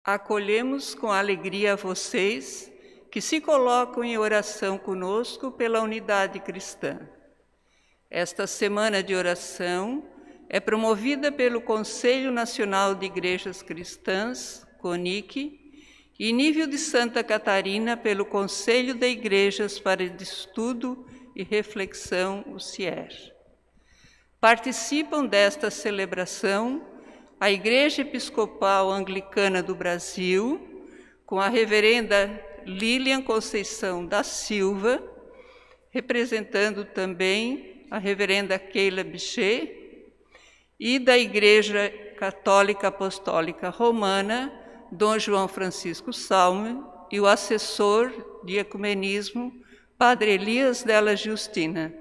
Acolhemos com alegria vocês que se colocam em oração conosco pela unidade cristã. Esta semana de oração é promovida pelo Conselho Nacional de Igrejas Cristãs, CONIC, e nível de Santa Catarina pelo Conselho de Igrejas para Estudo e Reflexão, o CIER. Participam desta celebração a Igreja Episcopal Anglicana do Brasil, com a reverenda Lilian Conceição da Silva, representando também a reverenda Keila Bichet, e da Igreja Católica Apostólica Romana, Dom João Francisco Salme, e o assessor de ecumenismo, Padre Elias Della Justina.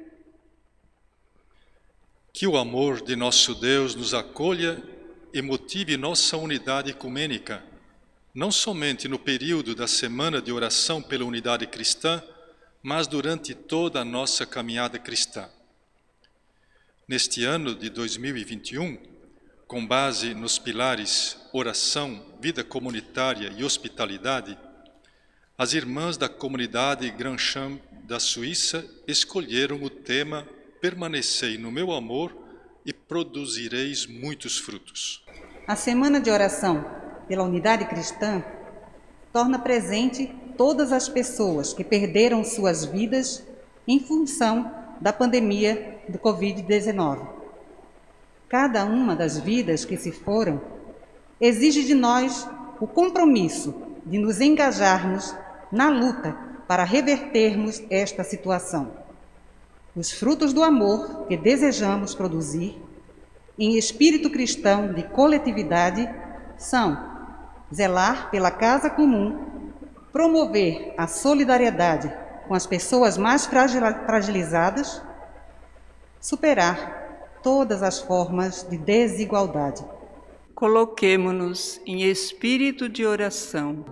Que o amor de nosso Deus nos acolha e motive nossa unidade ecumênica, não somente no período da Semana de Oração pela Unidade Cristã, mas durante toda a nossa caminhada cristã. Neste ano de 2021, com base nos pilares oração, vida comunitária e hospitalidade, as irmãs da comunidade Grancham da Suíça escolheram o tema Permanecei no meu amor e produzireis muitos frutos. A Semana de Oração pela Unidade Cristã torna presente todas as pessoas que perderam suas vidas em função da pandemia do Covid-19. Cada uma das vidas que se foram exige de nós o compromisso de nos engajarmos na luta para revertermos esta situação. Os frutos do amor que desejamos produzir em espírito cristão de coletividade são zelar pela casa comum, promover a solidariedade com as pessoas mais fragilizadas, superar todas as formas de desigualdade. Coloquemo-nos em espírito de oração.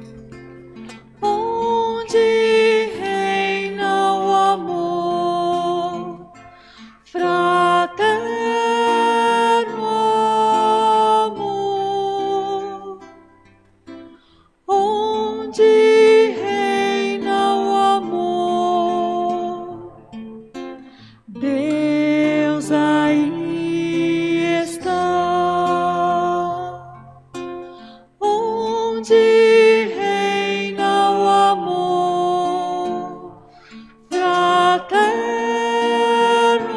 Onde reina o amor, fraterno amor, onde reina o amor, Deus aí está. Onde reina o amor, fraterno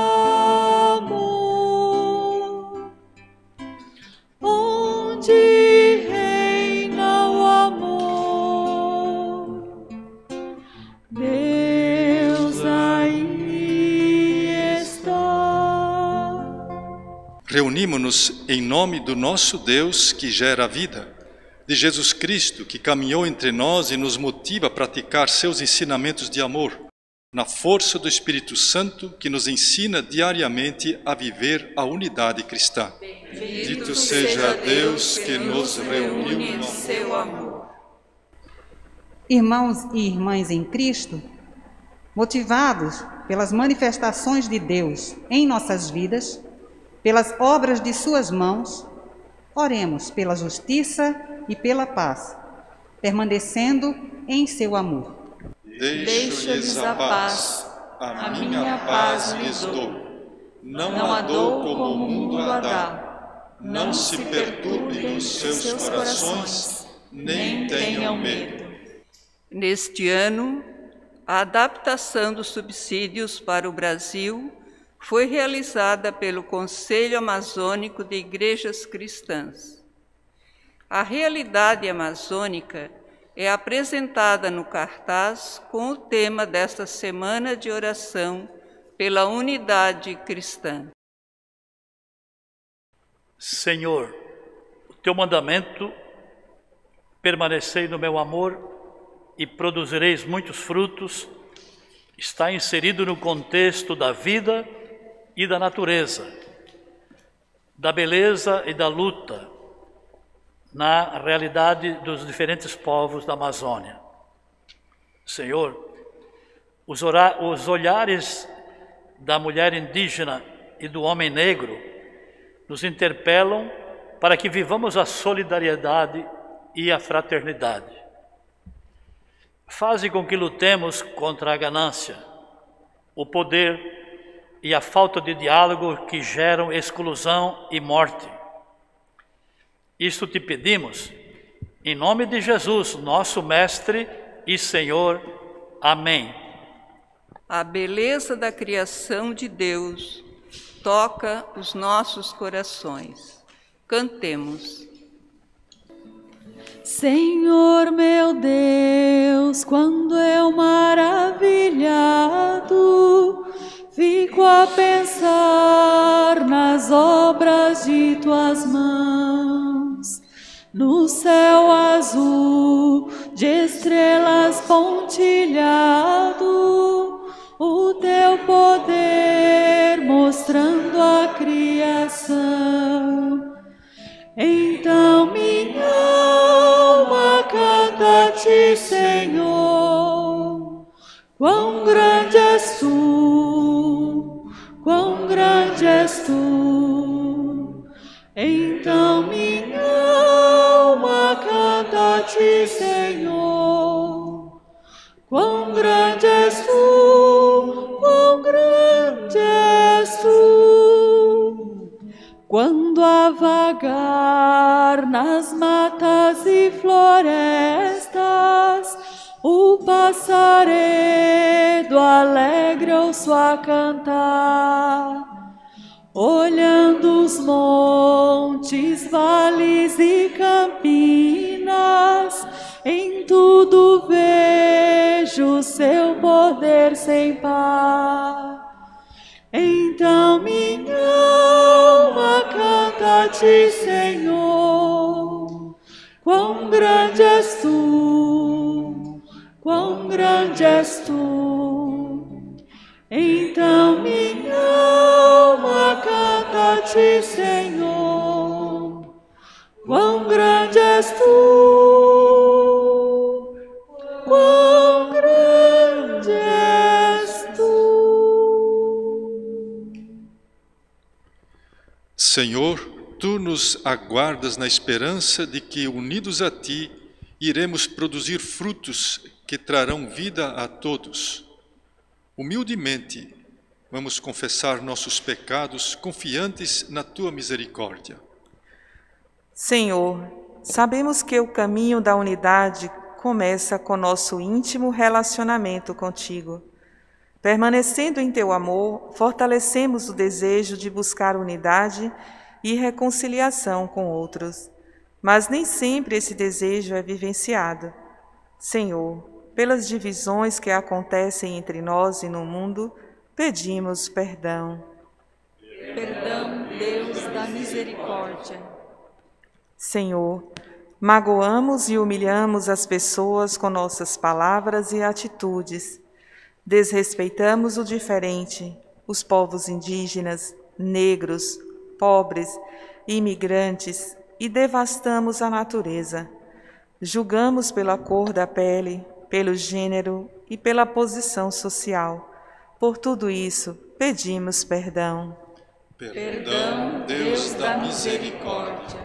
amor, onde reina o amor, Deus aí está. Reunimo-nos em nome do nosso Deus que gera a vida, de Jesus Cristo que caminhou entre nós e nos motiva a praticar seus ensinamentos de amor, na força do Espírito Santo que nos ensina diariamente a viver a unidade cristã. Bendito seja Deus que nos reuniu em seu amor. Irmãos e irmãs em Cristo, motivados pelas manifestações de Deus em nossas vidas, pelas obras de suas mãos, oremos pela justiça e pela paz, permanecendo em seu amor. Deixo-lhes a paz, a minha paz lhes dou. Não a dou como o mundo a dá. Não se perturbem os seus corações, nem tenham medo. Neste ano, a adaptação dos subsídios para o Brasil foi realizada pelo Conselho Amazônico de Igrejas Cristãs. A realidade amazônica é apresentada no cartaz com o tema desta Semana de Oração pela Unidade Cristã. Senhor, o teu mandamento, permanecei no meu amor e produzireis muitos frutos, está inserido no contexto da vida e da natureza, da beleza e da luta, na realidade dos diferentes povos da Amazônia. Senhor, os olhares da mulher indígena e do homem negro nos interpelam para que vivamos a solidariedade e a fraternidade. Faze com que lutemos contra a ganância, o poder e a falta de diálogo que geram exclusão e morte. Isto te pedimos, em nome de Jesus, nosso Mestre e Senhor. Amém. A beleza da criação de Deus toca os nossos corações. Cantemos. Senhor meu Deus, quando eu maravilhado fico a pensar nas obras de tuas mãos, no céu azul de estrelas pontilhado, o teu poder mostrando a criação. Então minha alma canta a ti, Senhor. Quão grande és tu, quão grande és tu. Então minha alma canta a ti, Senhor. Quão grande és tu, quão grande és tu. Quando a vagar nas matas e florestas, o passaredo alegre ouço a cantar, olhando os montes, vales e campinas, em tudo vejo seu poder sem par. Então minha alma canta a ti, Senhor. Quão grande és tu, quão grande és tu. Então minha alma canta a ti, Senhor. Quão grande és tu, quão grande és tu. Senhor, Tu nos aguardas na esperança de que, unidos a Ti, iremos produzir frutos que trarão vida a todos. Humildemente, vamos confessar nossos pecados, confiantes na Tua misericórdia. Senhor, sabemos que o caminho da unidade começa com nosso íntimo relacionamento contigo. Permanecendo em Teu amor, fortalecemos o desejo de buscar unidade e reconciliação com outros. Mas nem sempre esse desejo é vivenciado. Senhor, pelas divisões que acontecem entre nós e no mundo, pedimos perdão. Perdão, Deus da misericórdia. Senhor, magoamos e humilhamos as pessoas com nossas palavras e atitudes. Desrespeitamos o diferente, os povos indígenas, negros, pobres, imigrantes e devastamos a natureza. Julgamos pela cor da pele, pelo gênero e pela posição social. Por tudo isso, pedimos perdão. Perdão, Deus da misericórdia.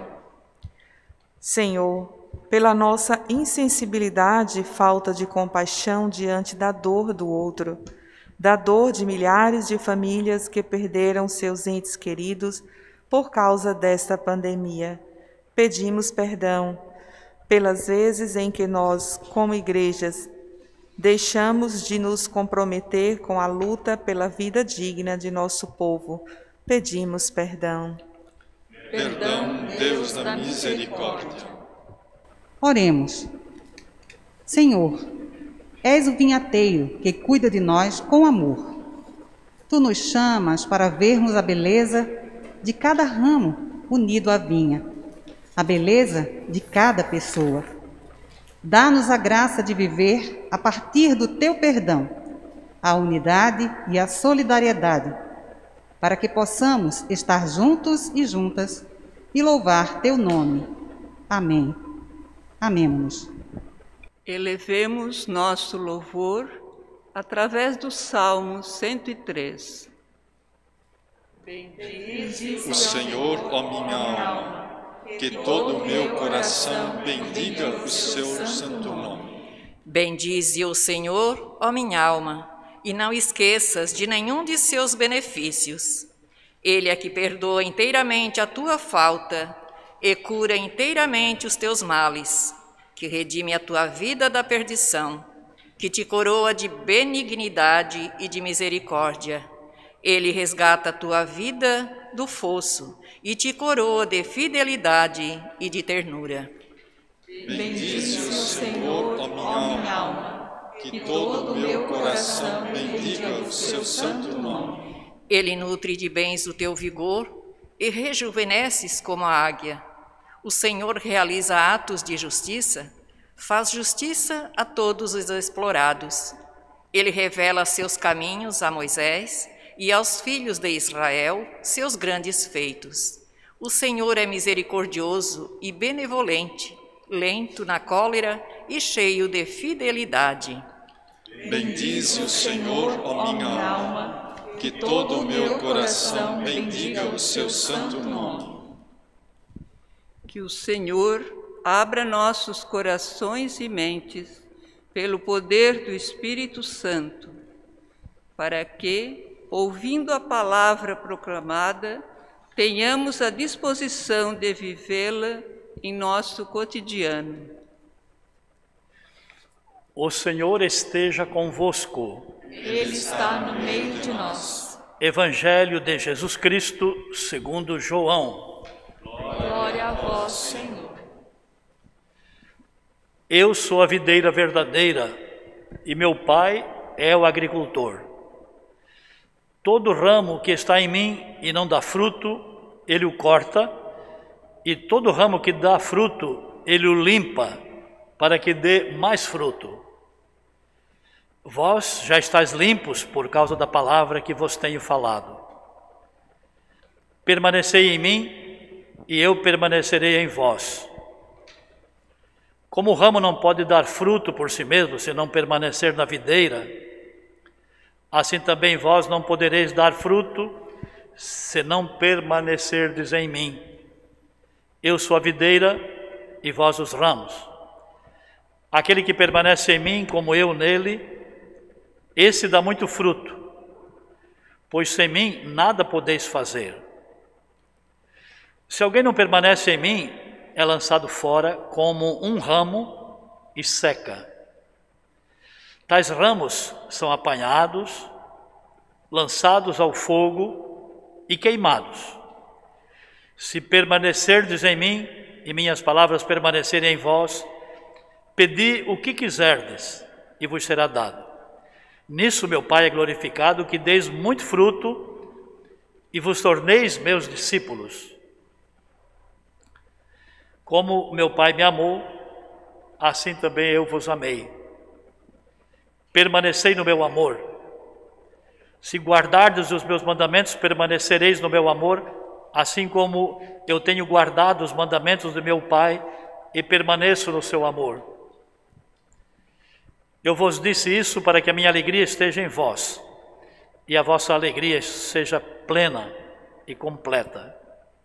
Senhor, pela nossa insensibilidade e falta de compaixão diante da dor do outro, da dor de milhares de famílias que perderam seus entes queridos por causa desta pandemia, pedimos perdão pelas vezes em que nós, como igrejas, deixamos de nos comprometer com a luta pela vida digna de nosso povo. Pedimos perdão. Perdão, Deus da misericórdia. Oremos. Senhor, és o vinhateiro que cuida de nós com amor. Tu nos chamas para vermos a beleza de cada ramo unido à vinha, a beleza de cada pessoa. Dá-nos a graça de viver a partir do Teu perdão, a unidade e a solidariedade, para que possamos estar juntos e juntas e louvar Teu nome. Amém. Amemo-nos. Elevemos nosso louvor através do Salmo 103. O Senhor, ó minha alma, que todo o meu coração bendiga o seu santo nome. Bendize o Senhor, ó minha alma, e não esqueças de nenhum de seus benefícios. Ele é que perdoa inteiramente a tua falta e cura inteiramente os teus males, que redime a tua vida da perdição, que te coroa de benignidade e de misericórdia. Ele resgata a tua vida do fosso e te coroa de fidelidade e de ternura. Bendize o Senhor, ó minha alma, que todo o meu coração bendiga o seu santo nome. Ele nutre de bens o teu vigor e rejuvenesces como a águia. O Senhor realiza atos de justiça, faz justiça a todos os explorados. Ele revela seus caminhos a Moisés e aos filhos de Israel seus grandes feitos. O Senhor é misericordioso e benevolente, lento na cólera e cheio de fidelidade. Bendize o Senhor, ó minha alma, que todo o meu coração bendiga o seu santo nome. Que o Senhor abra nossos corações e mentes pelo poder do Espírito Santo, para que, ouvindo a palavra proclamada, tenhamos a disposição de vivê-la em nosso cotidiano. O Senhor esteja convosco. Ele está no meio de nós. Evangelho de Jesus Cristo, segundo João. Glória a vós, Senhor. Eu sou a videira verdadeira e meu Pai é o agricultor. Todo ramo que está em mim e não dá fruto, ele o corta, e todo ramo que dá fruto, ele o limpa, para que dê mais fruto. Vós já estáis limpos por causa da palavra que vos tenho falado. Permanecei em mim, e eu permanecerei em vós. Como o ramo não pode dar fruto por si mesmo, se não permanecer na videira, assim também vós não podereis dar fruto, se não permanecerdes em mim. Eu sou a videira, e vós os ramos. Aquele que permanece em mim, como eu nele, esse dá muito fruto, pois sem mim nada podeis fazer. Se alguém não permanece em mim, é lançado fora como um ramo e seca. Tais ramos são apanhados, lançados ao fogo e queimados. Se permanecerdes em mim e minhas palavras permanecerem em vós, pedi o que quiserdes e vos será dado. Nisso meu Pai é glorificado, que deis muito fruto e vos torneis meus discípulos. Como meu Pai me amou, assim também eu vos amei. Permanecei no meu amor. Se guardardes os meus mandamentos, permanecereis no meu amor, assim como eu tenho guardado os mandamentos do meu Pai e permaneço no seu amor. Eu vos disse isso para que a minha alegria esteja em vós e a vossa alegria seja plena e completa.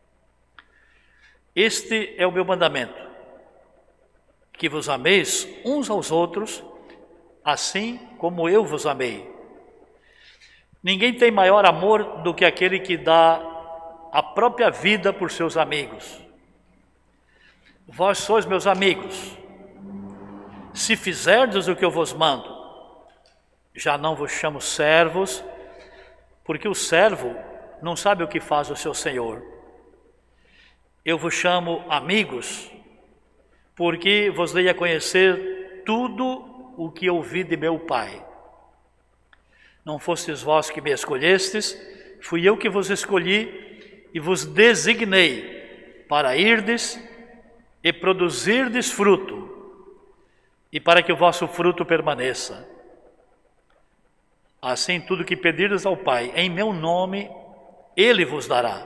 Este é o meu mandamento, que vos ameis uns aos outros, assim como eu vos amei. Ninguém tem maior amor do que aquele que dá a própria vida por seus amigos. Vós sois meus amigos, se fizerdes o que eu vos mando. Já não vos chamo servos, porque o servo não sabe o que faz o seu senhor. Eu vos chamo amigos, porque vos dei a conhecer tudo o que ouvi de meu Pai. Não fostes vós que me escolhestes, fui eu que vos escolhi e vos designei para irdes e produzirdes fruto, e para que o vosso fruto permaneça. Assim, tudo que pedirdes ao Pai em meu nome, Ele vos dará.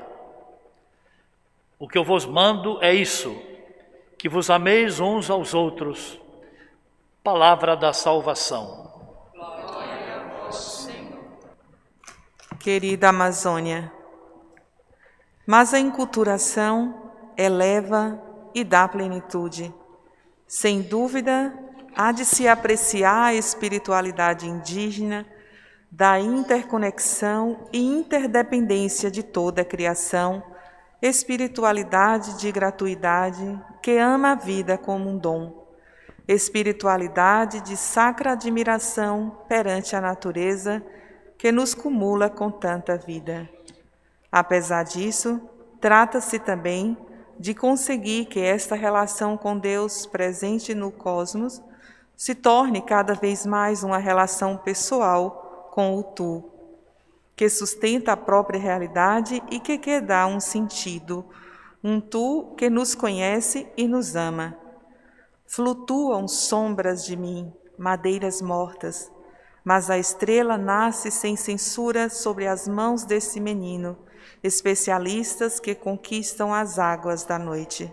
O que eu vos mando é isso, que vos ameis uns aos outros. Palavra da salvação. Glória a vós, Senhor. Querida Amazônia, mas a enculturação eleva e dá plenitude. Sem dúvida, há de se apreciar a espiritualidade indígena da interconexão e interdependência de toda a criação, espiritualidade de gratuidade que ama a vida como um dom, espiritualidade de sacra admiração perante a natureza que nos cumula com tanta vida. Apesar disso, trata-se também de conseguir que esta relação com Deus presente no cosmos se torne cada vez mais uma relação pessoal com o Tu, que sustenta a própria realidade e que dá um sentido, um Tu que nos conhece e nos ama. Flutuam sombras de mim, madeiras mortas, mas a estrela nasce sem censura sobre as mãos desse menino, especialistas que conquistam as águas da noite.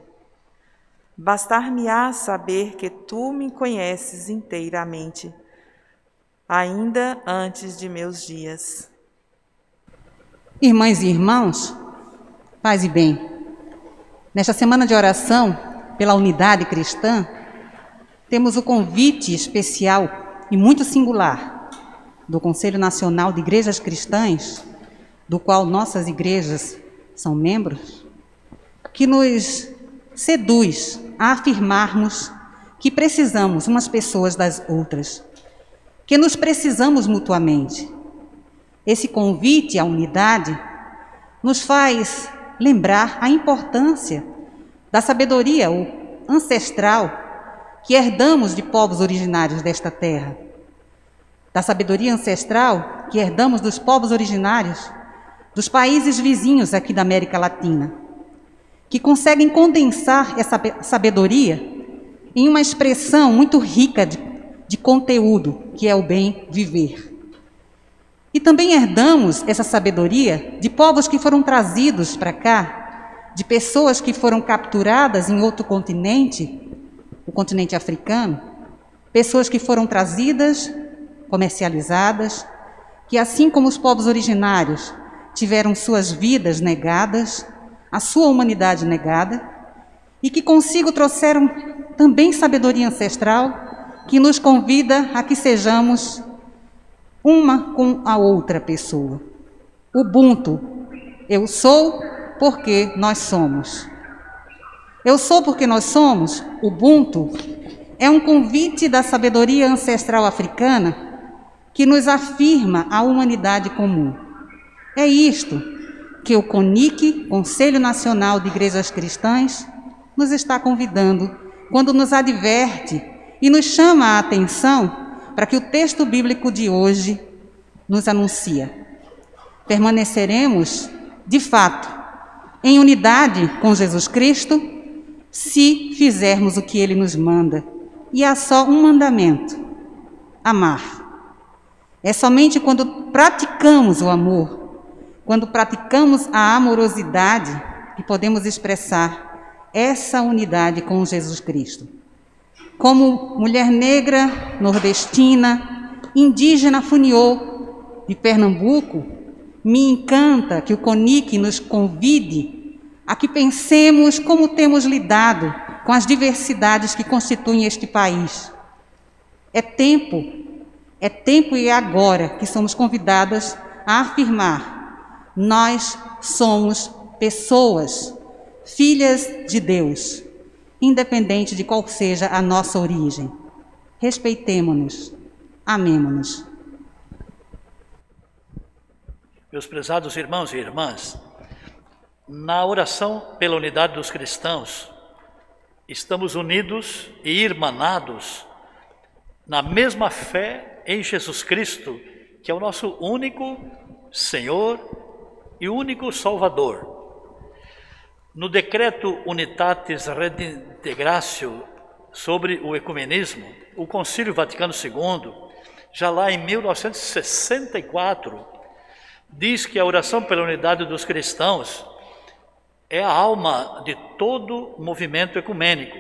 Bastar-me-á saber que Tu me conheces inteiramente, ainda antes de meus dias. Irmãs e irmãos, paz e bem, nesta semana de oração pela unidade cristã, temos o convite especial e muito singular do Conselho Nacional de Igrejas Cristãs, do qual nossas igrejas são membros, que nos seduz a afirmarmos que precisamos umas pessoas das outras, que nos precisamos mutuamente. Esse convite à unidade nos faz lembrar a importância da sabedoria ancestral que herdamos de povos originários desta terra, da sabedoria ancestral que herdamos dos povos originários dos países vizinhos aqui da América Latina, que conseguem condensar essa sabedoria em uma expressão muito rica de conteúdo, que é o bem viver. E também herdamos essa sabedoria de povos que foram trazidos para cá, de pessoas que foram capturadas em outro continente, o continente africano, pessoas que foram trazidas, comercializadas, que assim como os povos originários tiveram suas vidas negadas, a sua humanidade negada, e que consigo trouxeram também sabedoria ancestral que nos convida a que sejamos uma com a outra pessoa. Ubuntu, eu sou porque nós somos. Eu sou porque nós somos, Ubuntu, é um convite da sabedoria ancestral africana que nos afirma a humanidade comum. É isto que o CONIC, Conselho Nacional de Igrejas Cristãs, nos está convidando quando nos adverte e nos chama a atenção para que o texto bíblico de hoje nos anuncia. Permaneceremos, de fato, em unidade com Jesus Cristo, se fizermos o que Ele nos manda. E há só um mandamento: amar. É somente quando praticamos o amor, quando praticamos a amorosidade, que podemos expressar essa unidade com Jesus Cristo. Como mulher negra, nordestina, indígena Funiô, de Pernambuco, me encanta que o CONIC nos convide a que pensemos como temos lidado com as diversidades que constituem este país. É tempo e é agora que somos convidadas a afirmar: nós somos pessoas, filhas de Deus, independente de qual seja a nossa origem. Respeitemo-nos, amemo-nos. Meus prezados irmãos e irmãs, na oração pela unidade dos cristãos, estamos unidos e irmanados na mesma fé em Jesus Cristo, que é o nosso único Senhor e único Salvador. No decreto Unitatis Redintegratio sobre o ecumenismo, o Concílio Vaticano II, já lá em 1964, diz que a oração pela unidade dos cristãos é a alma de todo movimento ecumênico.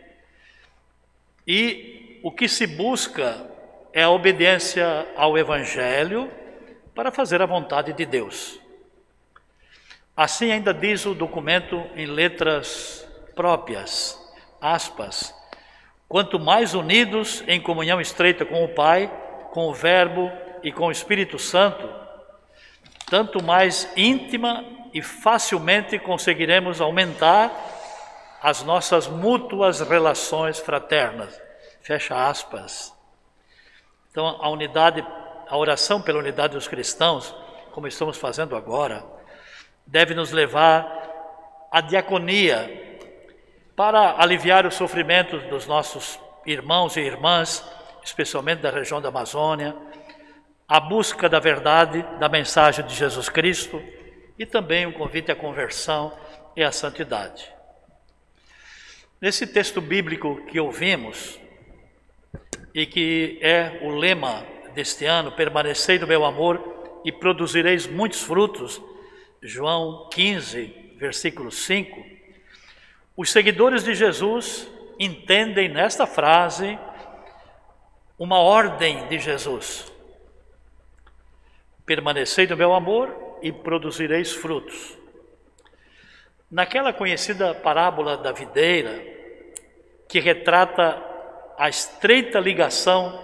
E o que se busca é a obediência ao Evangelho para fazer a vontade de Deus. Assim ainda diz o documento em letras próprias, aspas, quanto mais unidos em comunhão estreita com o Pai, com o Verbo e com o Espírito Santo, tanto mais íntima e facilmente conseguiremos aumentar as nossas mútuas relações fraternas. Fecha aspas. Então, a oração pela unidade dos cristãos, como estamos fazendo agora, deve nos levar à diaconia para aliviar os sofrimentos dos nossos irmãos e irmãs, especialmente da região da Amazônia, a busca da verdade, da mensagem de Jesus Cristo e também um convite à conversão e à santidade. Nesse texto bíblico que ouvimos e que é o lema deste ano, permanecei no meu amor e produzireis muitos frutos, João 15, versículo 5, os seguidores de Jesus entendem nesta frase uma ordem de Jesus. Permanecei no meu amor e produzireis frutos. Naquela conhecida parábola da videira, que retrata a estreita ligação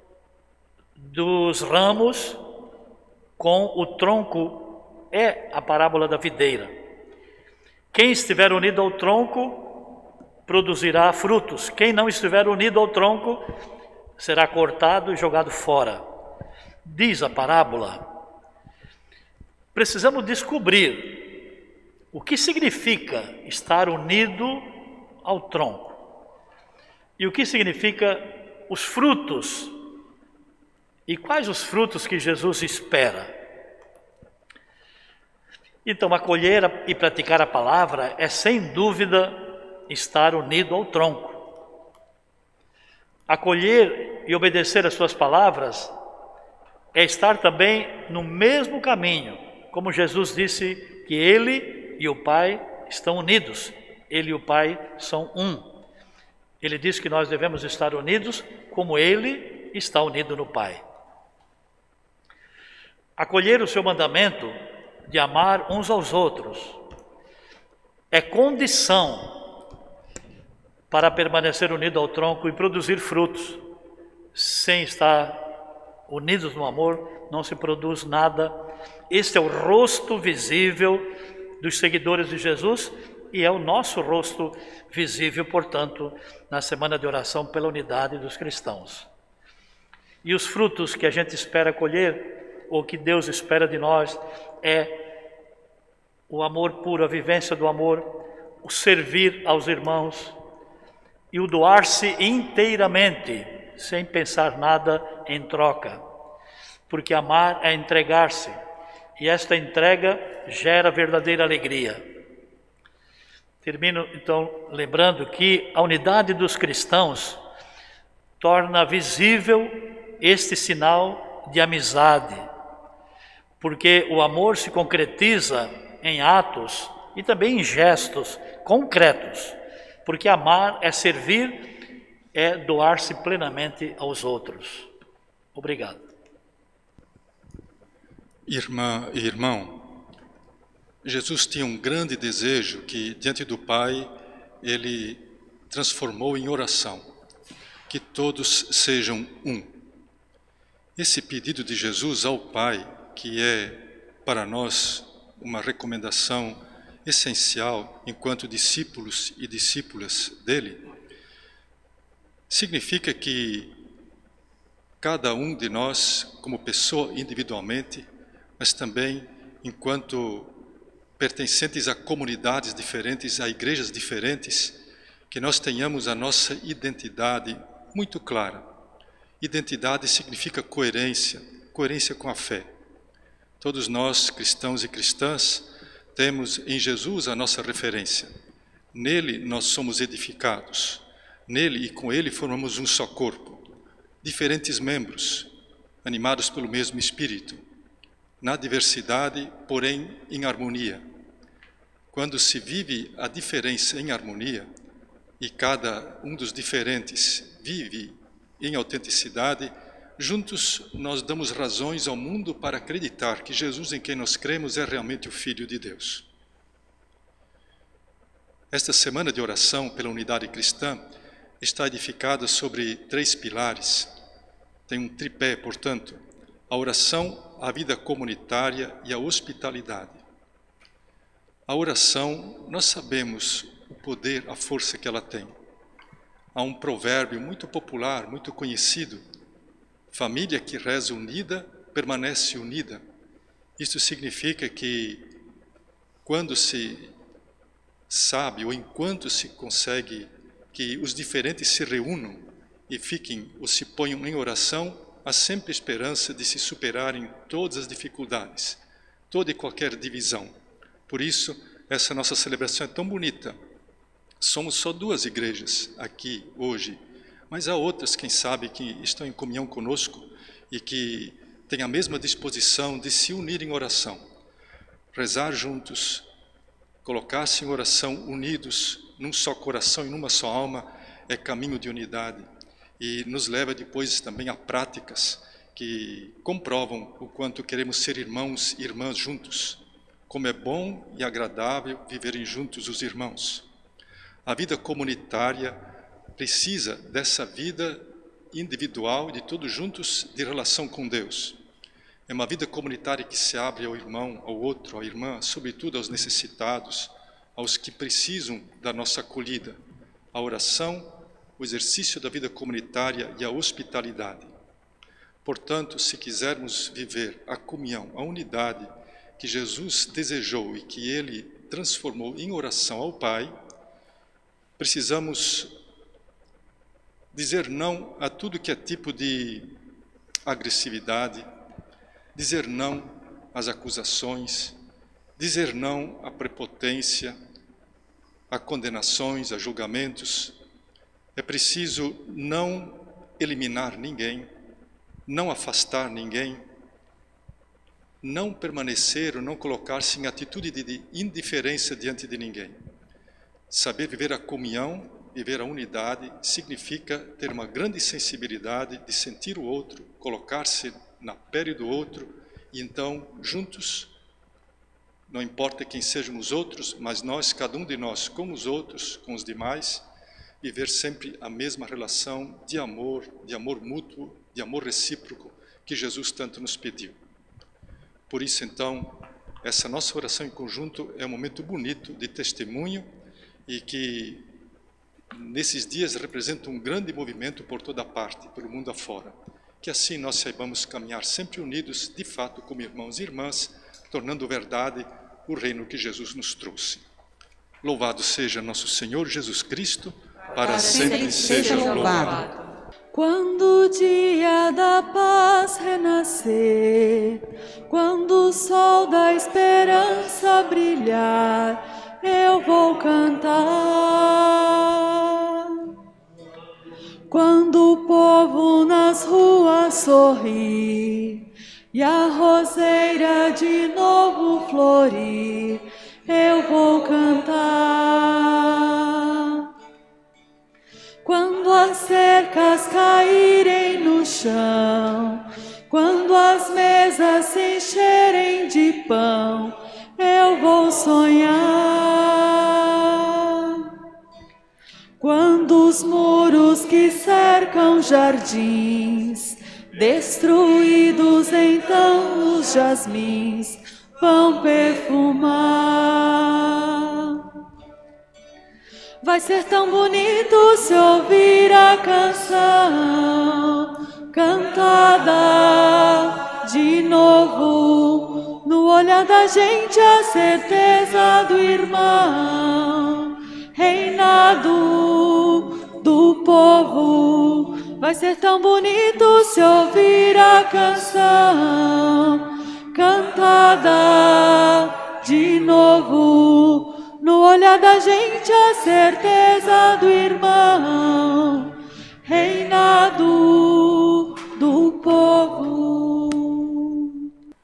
dos ramos com o tronco, é a parábola da videira. Quem estiver unido ao tronco produzirá frutos. Quem não estiver unido ao tronco será cortado e jogado fora. Diz a parábola. Precisamos descobrir o que significa estar unido ao tronco e o que significa os frutos e quais os frutos que Jesus espera. Então, acolher e praticar a palavra é, sem dúvida, estar unido ao tronco. Acolher e obedecer às suas palavras é estar também no mesmo caminho, como Jesus disse que Ele e o Pai estão unidos. Ele e o Pai são um. Ele diz que nós devemos estar unidos como Ele está unido no Pai. Acolher o seu mandamento de amar uns aos outros é condição para permanecer unido ao tronco e produzir frutos. Sem estar unidos no amor, não se produz nada. Este é o rosto visível dos seguidores de Jesus e é o nosso rosto visível, portanto, na semana de oração pela unidade dos cristãos. E os frutos que a gente espera colher, ou que Deus espera de nós, é o amor puro, a vivência do amor, o servir aos irmãos e o doar-se inteiramente, sem pensar nada em troca. Porque amar é entregar-se, e esta entrega gera verdadeira alegria. Termino, então, lembrando que a unidade dos cristãos torna visível este sinal de amizade, porque o amor se concretiza em atos e também em gestos concretos, porque amar é servir, é doar-se plenamente aos outros. Obrigado. Irmã e irmão, Jesus tinha um grande desejo que, diante do Pai, Ele transformou em oração, que todos sejam um. Esse pedido de Jesus ao Pai, que é para nós uma recomendação essencial enquanto discípulos e discípulas dele, significa que cada um de nós, como pessoa individualmente, mas também enquanto pertencentes a comunidades diferentes, a igrejas diferentes, que nós tenhamos a nossa identidade muito clara. Identidade significa coerência, coerência com a fé. Todos nós, cristãos e cristãs, temos em Jesus a nossa referência. Nele nós somos edificados. Nele e com Ele formamos um só corpo. Diferentes membros, animados pelo mesmo Espírito. Na diversidade, porém em harmonia. Quando se vive a diferença em harmonia, e cada um dos diferentes vive em autenticidade, juntos nós damos razões ao mundo para acreditar que Jesus em quem nós cremos é realmente o Filho de Deus. Esta semana de oração pela unidade cristã está edificada sobre 3 pilares. Tem um tripé, portanto, a oração, a vida comunitária e a hospitalidade. A oração, nós sabemos o poder, a força que ela tem. Há um provérbio muito popular, muito conhecido: família que reza unida, permanece unida. Isso significa que quando se sabe, ou enquanto se consegue que os diferentes se reúnam e fiquem ou se ponham em oração, há sempre esperança de se superarem todas as dificuldades, toda e qualquer divisão. Por isso, essa nossa celebração é tão bonita. Somos só 2 igrejas aqui hoje, mas há outras, quem sabe, que estão em comunhão conosco e que têm a mesma disposição de se unir em oração, rezar juntos, colocar-se em oração unidos, num só coração e numa só alma, é caminho de unidade. E nos leva depois também a práticas que comprovam o quanto queremos ser irmãos e irmãs juntos. Como é bom e agradável viverem juntos os irmãos. A vida comunitária precisa dessa vida individual, de todos juntos, de relação com Deus. É uma vida comunitária que se abre ao irmão, ao outro, à irmã, sobretudo aos necessitados, aos que precisam da nossa acolhida. A oração, o exercício da vida comunitária e a hospitalidade. Portanto, se quisermos viver a comunhão, a unidade que Jesus desejou e que Ele transformou em oração ao Pai, precisamos dizer não a tudo que é tipo de agressividade, dizer não às acusações, dizer não à prepotência, a condenações, a julgamentos. É preciso não eliminar ninguém, não afastar ninguém, não permanecer ou não colocar-se em atitude de indiferença diante de ninguém. Saber viver a comunhão, viver a unidade, significa ter uma grande sensibilidade de sentir o outro, colocar-se na pele do outro, e então, juntos, não importa quem sejam os outros, mas nós, cada um de nós, com os outros, com os demais, viver sempre a mesma relação de amor mútuo, de amor recíproco, que Jesus tanto nos pediu. Por isso, então, essa nossa oração em conjunto é um momento bonito de testemunho e que, nesses dias, representa um grande movimento por toda parte, pelo mundo afora. Que assim nós saibamos caminhar sempre unidos, de fato, como irmãos e irmãs, tornando verdade o reino que Jesus nos trouxe. Louvado seja nosso Senhor Jesus Cristo, para sempre seja louvado. Quando o dia da paz renascer, quando o sol da esperança brilhar, eu vou cantar. Quando o povo nas ruas sorrir e a roseira de novo florir, eu vou cantar. Quando as cercas caírem no chão, quando as mesas se encherem de pão, eu vou sonhar. Quando os muros que cercam jardins, destruídos então os jasmins, vão perfumar. Vai ser tão bonito se ouvir a canção cantada de novo, no olhar da gente a certeza do irmão, reinado do povo. Vai ser tão bonito se ouvir a canção cantada de novo, no olhar da gente a certeza do irmão, reinado do povo.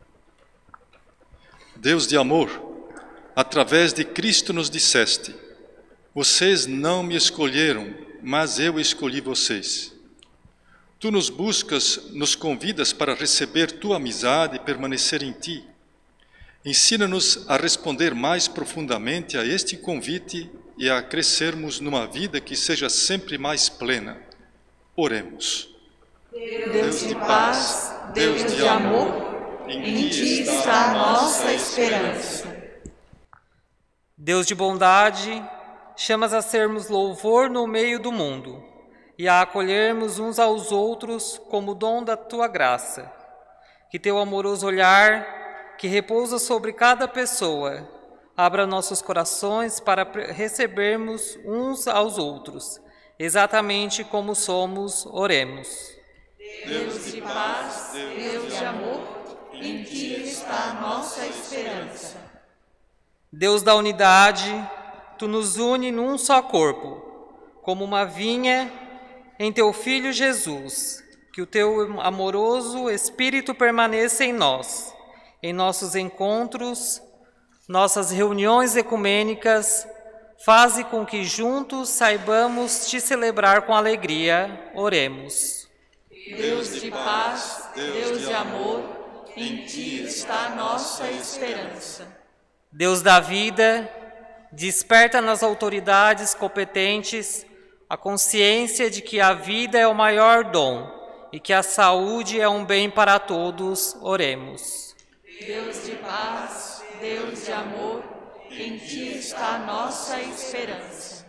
Deus de amor, através de Cristo nos disseste: vocês não me escolheram, mas eu escolhi vocês. Tu nos buscas, nos convidas para receber tua amizade e permanecer em ti. Ensina-nos a responder mais profundamente a este convite e a crescermos numa vida que seja sempre mais plena. Oremos. Deus de paz, Deus de amor, em ti está a nossa esperança. Deus de bondade, chamas a sermos louvor no meio do mundo e a acolhermos uns aos outros como dom da tua graça. Que teu amoroso olhar, que repousa sobre cada pessoa, abra nossos corações para recebermos uns aos outros, exatamente como somos. Oremos. Deus de paz, Deus de amor, em ti está a nossa esperança. Deus da unidade, tu nos une num só corpo, como uma vinha em teu Filho Jesus. Que o teu amoroso Espírito permaneça em nós, em nossos encontros, nossas reuniões ecumênicas, faze com que juntos saibamos te celebrar com alegria. Oremos. Deus de paz, Deus de amor, em ti está a nossa esperança. Deus da vida, desperta nas autoridades competentes a consciência de que a vida é o maior dom e que a saúde é um bem para todos. Oremos. Deus de paz, Deus de amor, em ti está a nossa esperança.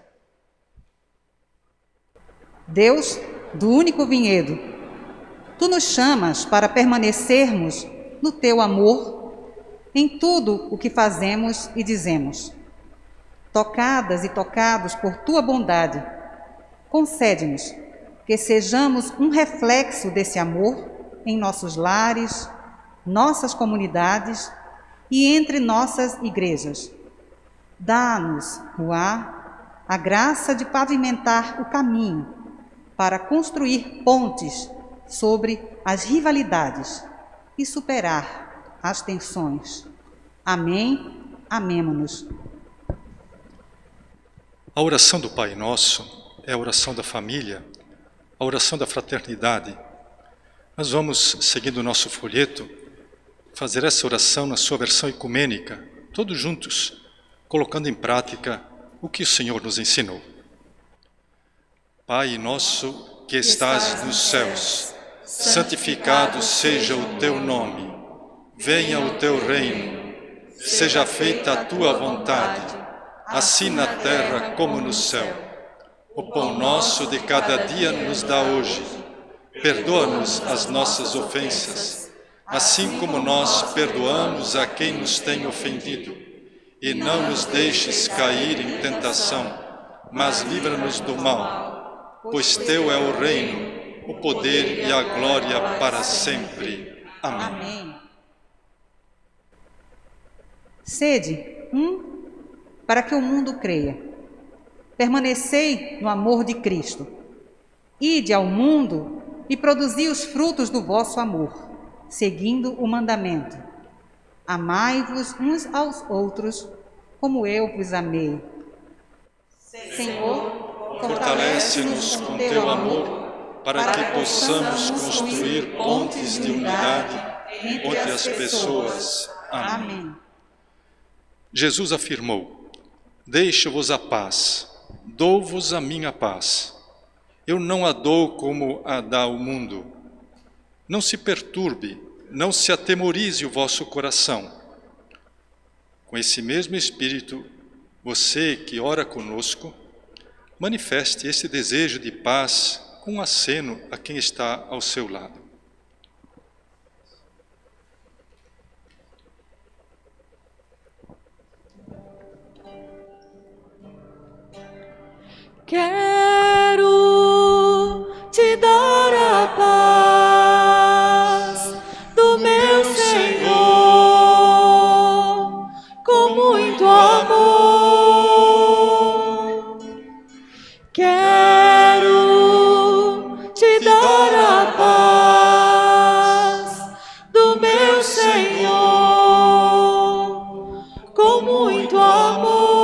Deus do único vinhedo, tu nos chamas para permanecermos no teu amor em tudo o que fazemos e dizemos. Tocadas e tocados por tua bondade, concede-nos que sejamos um reflexo desse amor em nossos lares, nossas comunidades e entre nossas igrejas. Dá-nos, Ruá, a graça de pavimentar o caminho para construir pontes sobre as rivalidades e superar as tensões. Amém. Amemo-nos. A oração do Pai Nosso é a oração da família, a oração da fraternidade. Nós vamos, seguindo o nosso folheto, fazer essa oração na sua versão ecumênica, todos juntos, colocando em prática o que o Senhor nos ensinou. Pai nosso que estás nos céus, santificado seja o teu nome. Venha o teu reino. Seja feita a tua vontade, assim na terra como no céu. O pão nosso de cada dia nos dá hoje. Perdoa-nos as nossas ofensas, assim como nós perdoamos a quem nos tem ofendido. E não nos deixes cair em tentação, mas livra-nos do mal. Pois teu é o reino, o poder e a glória para sempre. Amém. Sede para que o mundo creia. Permanecei no amor de Cristo. Ide ao mundo e produzi os frutos do vosso amor, seguindo o mandamento. Amai-vos uns aos outros, como eu vos amei. Senhor, fortalece-nos com teu amor, para que possamos construir pontes de unidade entre as pessoas. Amém. Jesus afirmou: deixo-vos a paz, dou-vos a minha paz. Eu não a dou como a dá o mundo. Não se perturbe, não se atemorize o vosso coração. Com esse mesmo espírito, você que ora conosco, manifeste esse desejo de paz com um aceno a quem está ao seu lado. Quero te dar a paz do meu Senhor, com muito amor. Quero te dar a paz do meu Senhor, com muito amor.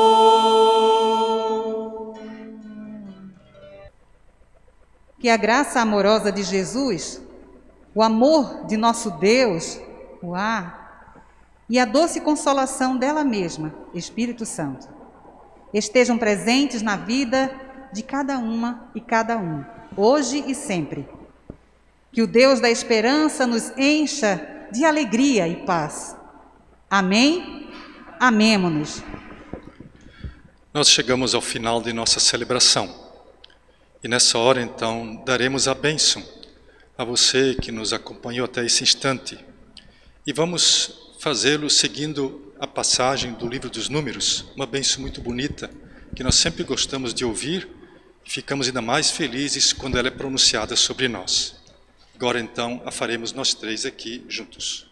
Que a graça amorosa de Jesus, o amor de nosso Deus, e a doce consolação dela mesma, Espírito Santo, estejam presentes na vida de cada uma e cada um, hoje e sempre. Que o Deus da esperança nos encha de alegria e paz. Amém? Amemo-nos. Nós chegamos ao final de nossa celebração. E nessa hora, então, daremos a bênção a você que nos acompanhou até esse instante. E vamos fazê-lo seguindo a passagem do livro dos Números, uma bênção muito bonita, que nós sempre gostamos de ouvir e ficamos ainda mais felizes quando ela é pronunciada sobre nós. Agora, então, a faremos nós três aqui juntos.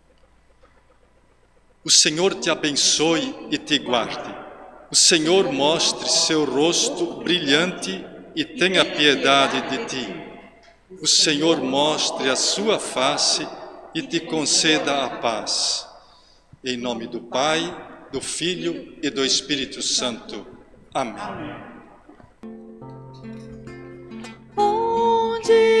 O Senhor te abençoe e te guarde. O Senhor mostre seu rosto brilhante e tenha piedade de ti. O Senhor mostre a sua face e te conceda a paz. Em nome do Pai, do Filho e do Espírito Santo. Amém. Onde